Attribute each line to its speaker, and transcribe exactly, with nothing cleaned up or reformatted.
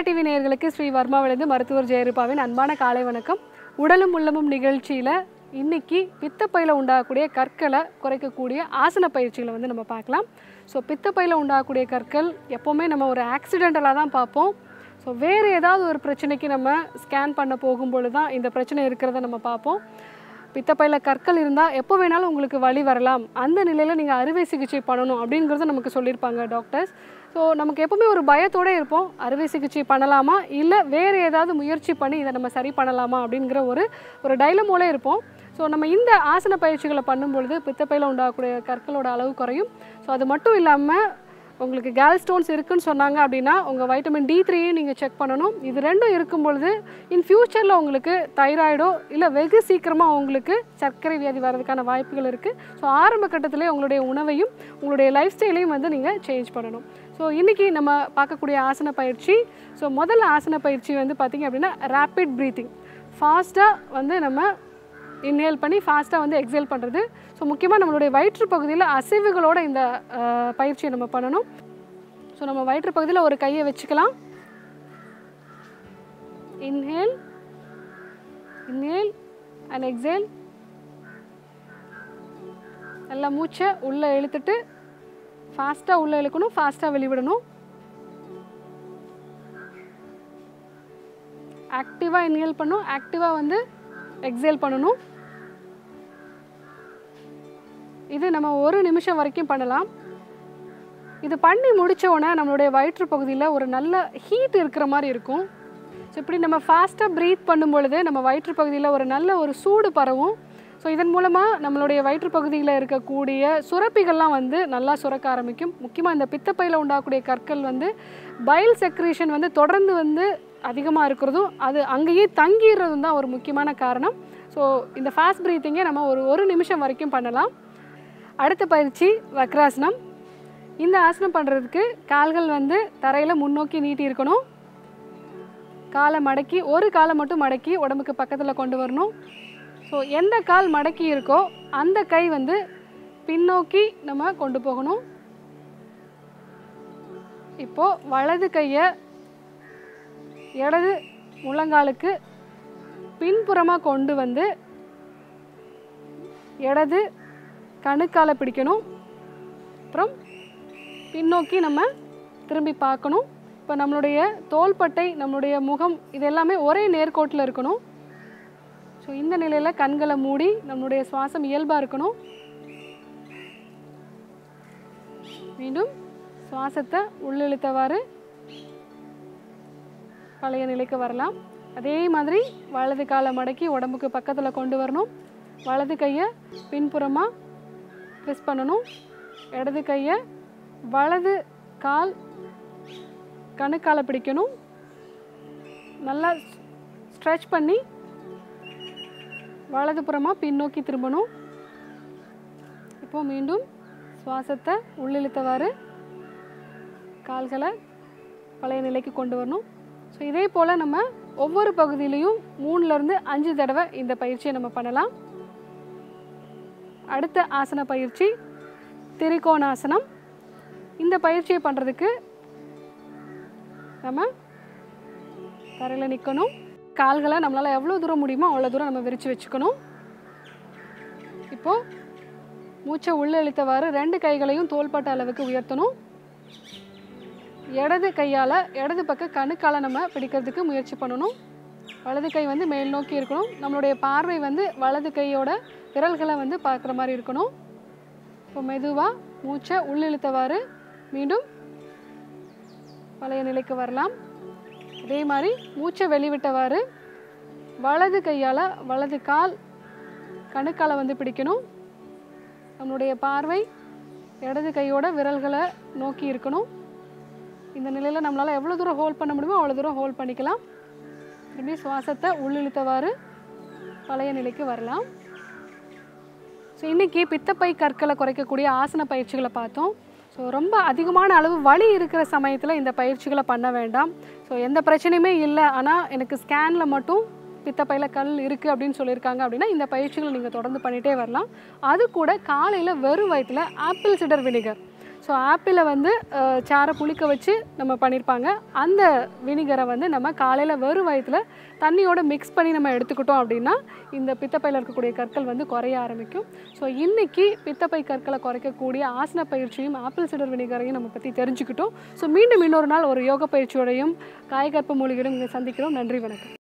Speaker 1: TV நேயர்களுக்கு ஸ்ரீ வர்மாவிலிருந்து மருத்துவர் ஜெயருபாவின் அன்பான காலை வணக்கம். உடலும் உள்ளமும் நிகழ்ச்சியில் இன்னைக்கு பித்தப்பையில் உண்டாகக்கூடிய கற்களை குறைக்கக்கூடிய ஆசன பயிற்சிகளை வந்து நம்ம பார்க்கலாம். ஸோ பித்தப்பையில் உண்டாகக்கூடிய கற்கள் எப்போவுமே நம்ம ஒரு ஆக்சிடென்டலாக தான் பார்ப்போம். ஸோ வேறு ஏதாவது ஒரு பிரச்சனைக்கு நம்ம ஸ்கேன் பண்ண போகும்பொழுது தான் இந்த பிரச்சனை இருக்கிறத நம்ம பார்ப்போம். பித்தப்பையில் கற்கள் இருந்தால் எப்போ வேணாலும் உங்களுக்கு வலி வரலாம், அந்த நிலையில் நீங்கள் அறுவை சிகிச்சை பண்ணணும் அப்படிங்கிறத நமக்கு சொல்லியிருப்பாங்க டாக்டர்ஸ். ஸோ நமக்கு எப்போவுமே ஒரு பயத்தோடு இருப்போம், அறுவை சிகிச்சை பண்ணலாமா இல்லை வேறு ஏதாவது முயற்சி பண்ணி இதை நம்ம சரி பண்ணலாமா அப்படிங்கிற ஒரு ஒரு டைலமோலே இருப்போம். ஸோ நம்ம இந்த ஆசன பயிற்சிகளை பண்ணும்பொழுது பித்தப்பையில் உண்டாகக்கூடிய கற்களோட அளவு குறையும். ஸோ அது மட்டும் இல்லாமல் உங்களுக்கு கேல் ஸ்டோன்ஸ் இருக்குன்னு சொன்னாங்க அப்படின்னா உங்கள் வைட்டமின் டி த்ரீயும் நீங்கள் செக் பண்ணணும். இது ரெண்டும் இருக்கும் பொழுது இன் ஃப்யூச்சரில் உங்களுக்கு தைராய்டோ இல்லை வெகு சீக்கிரமாக உங்களுக்கு சர்க்கரை வியாதி வர்றதுக்கான வாய்ப்புகள் இருக்குது. ஸோ ஆரம்ப கட்டத்திலே உங்களுடைய உணவையும் உங்களுடைய லைஃப் ஸ்டைலையும் வந்து நீங்கள் சேஞ்ச் பண்ணணும். ஸோ இன்றைக்கி நம்ம பார்க்கக்கூடிய ஆசன பயிற்சி, ஸோ முதல் ஆசன பயிற்சி வந்து பார்த்திங்க அப்படின்னா ரேப்பிட் ப்ரீத்திங். ஃபாஸ்ட்டாக வந்து நம்ம இன்ஹேல் பண்ணி ஃபாஸ்ட்டாக வந்து எக்ஸேல் பண்ணுறது. ஸோ முக்கியமாக நம்மளுடைய வயிற்று பகுதியில் அசைவுகளோட இந்த பயிற்சியை நம்ம பண்ணணும். ஸோ நம்ம வயிற்று பகுதியில் ஒரு கையை வச்சுக்கலாம். Inhale inhale and exhale. நல்லா மூச்சை உள்ளே இழுத்துட்டு ஃபாஸ்ட்டாக உள்ளே இழுக்கணும், ஃபாஸ்ட்டாக வெளிவிடணும். ஆக்டிவாக இன்ஹேல் பண்ணணும், ஆக்டிவாக வந்து எக்ஸேல் பண்ணணும். இது நம்ம ஒரு நிமிஷம் வரைக்கும் பண்ணலாம். இது பண்ணி முடித்தோடனே நம்மளுடைய வயிற்று பகுதியில் ஒரு நல்ல ஹீட் இருக்கிற மாதிரி இருக்கும். ஸோ இப்படி நம்ம ஃபாஸ்ட்டாக ப்ரீத் பண்ணும் பொழுது நம்ம வயிற்று பகுதியில் ஒரு நல்ல ஒரு சூடு பரவும். ஸோ இதன் மூலமாக நம்மளுடைய வயிற்று பகுதியில் இருக்கக்கூடிய சுரப்பிகள்லாம் வந்து நல்லா சுரக்க ஆரம்பிக்கும். முக்கியமாக இந்த பித்தப்பையில் உண்டாகக்கூடிய கற்கள் வந்து பைல் செக்ரீஷன் வந்து தொடர்ந்து வந்து அதிகமாக இருக்கிறதும் அது அங்கேயே தங்கிடுறதும் தான் ஒரு முக்கியமான காரணம். ஸோ இந்த ஃபாஸ்ட் ப்ரீத்திங்கை நம்ம ஒரு ஒரு நிமிஷம் வரைக்கும் பண்ணலாம். அடுத்த பயிற்சி வக்ராசனம். இந்த ஆசனம் பண்ணுறதுக்கு கால்கள் வந்து தரையில் முன்னோக்கி நீட்டி இருக்கணும். காலை மடக்கி ஒரு காலை மட்டும் மடக்கி உடம்புக்கு பக்கத்தில் கொண்டு வரணும். ஸோ எந்த கால் மடக்கி இருக்கோ அந்த கை வந்து பின்னோக்கி நம்ம கொண்டு போகணும். இப்போது வலது கையை இடது முழங்காலுக்கு பின்புறமாக கொண்டு வந்து இடது கணுக்காலை பிடிக்கணும். அப்புறம் பின்னோக்கி நம்ம திரும்பி பார்க்கணும். இப்போ நம்மளுடைய தோள்பட்டை, நம்மளுடைய முகம் இது எல்லாமே ஒரே நேர்கோட்டில் இருக்கணும். ஸோ இந்த நிலையில் கண்களை மூடி நம்மளுடைய சுவாசம் இயல்பாக இருக்கணும். மீண்டும் சுவாசத்தை உள்ளிழுத்தவாறு பழைய நிலைக்கு வரலாம். அதே மாதிரி வலது காலை மடக்கி உடம்புக்கு பக்கத்தில் கொண்டு வரணும். வலது கையை பின்புறமாக ப்ரெஸ் பண்ணணும். இடது கையை வலது கால் கணுக்காலை பிடிக்கணும். நல்லா ஸ்ட்ரெச் பண்ணி வலது புறமாக பின்னோக்கி திரும்பணும். இப்போது மீண்டும் சுவாசத்தை உள்ளிழுத்தவாறு கால்களை பழைய நிலைக்கு கொண்டு வரணும். ஸோ இதே போல் நம்ம ஒவ்வொரு பகுதியிலையும் மூணுலேருந்து அஞ்சு தடவை இந்த பயிற்சியை நம்ம பண்ணலாம். அடுத்த ஆசன பயிற்சி திரிகோணாசனம். இந்த பயிற்சியை பண்ணுறதுக்கு நம்ம தரையில் நிற்கணும். கால்களை நம்மளால் எவ்வளோ தூரம் முடியுமோ அவ்வளோ தூரம் நம்ம விரித்து வச்சுக்கணும். இப்போது மூச்சை உள்ளே இழுத்தவாறு ரெண்டு கைகளையும் தோள்பட்ட அளவுக்கு உயர்த்தணும். இடது கையால் இடது பக்கம் கணுக்கால் நம்ம பிடிக்கிறதுக்கு முயற்சி பண்ணணும். வலது கை வந்து மேல் நோக்கி இருக்கணும். நம்மளுடைய பார்வை வந்து வலது கையோட விரல்களை வந்து பார்க்குற மாதிரி இருக்கணும். இப்போ மெதுவாக மூச்சை உள்ளிழுத்தவாறு மீண்டும் பழைய நிலைக்கு வரலாம். அதே மாதிரி மூச்சை வெளிவிட்டவாறு வலது கையால் வலது கால் கணுக்காலை வந்து பிடிக்கணும். நம்மளுடைய பார்வை இடது கையோட விரல்களை நோக்கி இருக்கணும். இந்த நிலையில் நம்மளால் எவ்வளோ தூரம் ஹோல்ட் பண்ண முடியுமோ அவ்வளோ தூரம் ஹோல்ட் பண்ணிக்கலாம். திரும்பி சுவாசத்தை உள்ளிழுத்தவாறு பழைய நிலைக்கு வரலாம். ஸோ இன்றைக்கி பித்தப்பை கற்களை குறைக்கக்கூடிய ஆசன பயிற்சிகளை பார்த்தோம். ஸோ ரொம்ப அதிகமான அளவு வலி இருக்கிற சமயத்தில் இந்த பயிற்சிகளை பண்ண வேண்டாம். ஸோ எந்த பிரச்சனையுமே இல்லை, ஆனால் எனக்கு ஸ்கேனில் மட்டும் பித்தப்பையில் கல் இருக்குது அப்படின்னு சொல்லியிருக்காங்க அப்படின்னா இந்த பயிற்சிகளை நீங்கள் தொடர்ந்து பண்ணிகிட்டே வரலாம். அது கூட காலையில் வெறும் வயிற்றில் ஆப்பிள் சிடர் வினிகர் ஸோ ஆப்பிளை வந்து சாரை புளிக்க வச்சு நம்ம பண்ணியிருப்பாங்க. அந்த வினிகரை வந்து நம்ம காலையில் வெறும் வயிற்றில் தண்ணியோட மிக்ஸ் பண்ணி நம்ம எடுத்துக்கிட்டோம் அப்படின்னா இந்த பித்தப்பையில் இருக்கக்கூடிய கற்கள் வந்து குறைய ஆரம்பிக்கும். ஸோ இன்றைக்கி பித்தப்பை கற்களை குறைக்கக்கூடிய ஆசன பயிற்சியும் ஆப்பிள் சிடர் வினிகரையும் நம்ம பற்றி தெரிஞ்சுக்கிட்டோம். ஸோ மீண்டும் இன்னொரு நாள் ஒரு யோக பயிற்சியோடையும் காயகற்ப மூலிகையோடும் இங்கே சந்திக்கிறோம். நன்றி, வணக்கம்.